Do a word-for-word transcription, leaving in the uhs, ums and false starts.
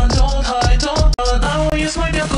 run, don't hide, don't run. I will use my gun.